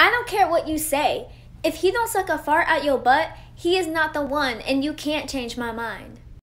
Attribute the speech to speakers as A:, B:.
A: I don't care what you say. If he don't suck a fart out your butt, he is not the one, and you can't change my mind.